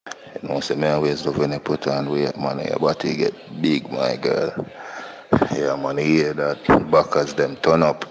You know, say me always love when you put on weight, man. Your body get big, my girl. Yeah, man, you hear that? Backers them turn up.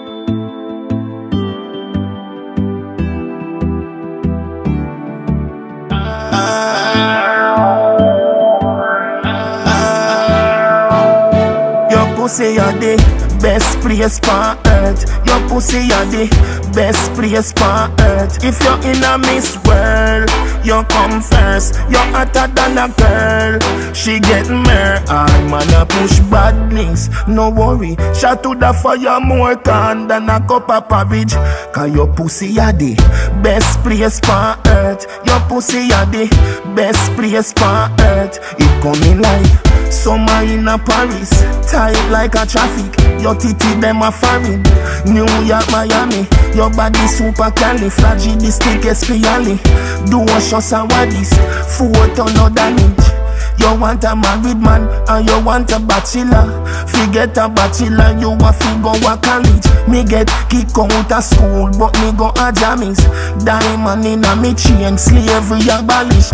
Your pussy are the best place on earth. Your pussy are the best place on earth. If you're in a Miss World, you come first. You're hotter than a girl. She get mer. I'm gonna push badness. No worry, shot to the fire more can than a cup of porridge. Cause your pussy are the best place on earth. Your pussy are the best place on earth. It coming like summer in a Paris, tight like a traffic. Your titty them a foreign. New York, Miami. Your body super califragilisticexpiali. Do a shots and waddies. Photo no damage. You want a married man and you want a bachelor. Forget a bachelor, you a figure a college. Me get kicked out of school, but me go a jammies. Diamond in a me chain, slavery abolish.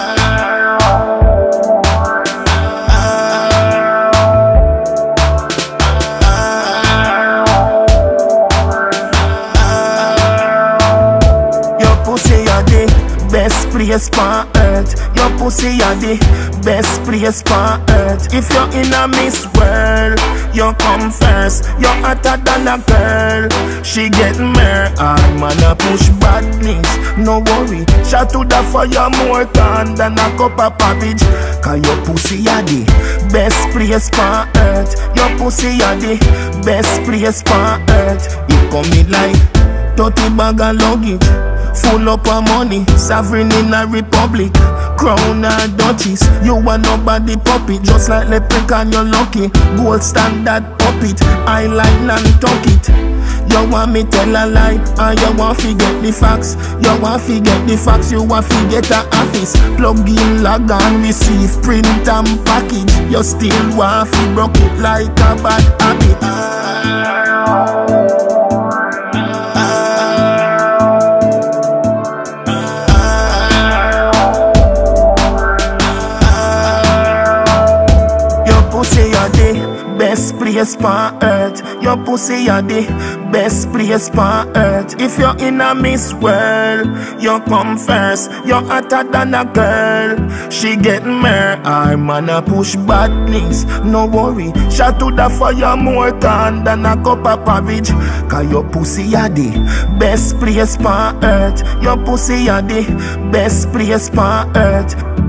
Best place on earth. Your pussy are the best place on earth. If you're in a Miss World, you come first. You're hotter than a girl. She get mer. I'm gonna push badness. No worry, shot to the fire more can than a cup of porridge. Cause your pussy are the best place on earth. Your pussy are the best place on earth. It coming like 30 bag of luggage, full up of money, sovereign in a republic. Crown and duchess, you want nobody puppet. Just like leprechaun, you're lucky. Gold standard puppet, eyeline and tuck it. You want me tell a lie, and you want forget the facts. You want forget the facts, you want forget a office. Plug in, log and receive, print and package. You still want to broke it like a bad habit. Best place on earth. Your pussy are the best place on earth. If you're in a Miss World, you come first. You're hotter than a girl. She get mer. I'm gonna push badness. No worry, shot to the fire more can than a cup of porridge. Cause your pussy are the best place on earth. Your pussy are the best place on earth.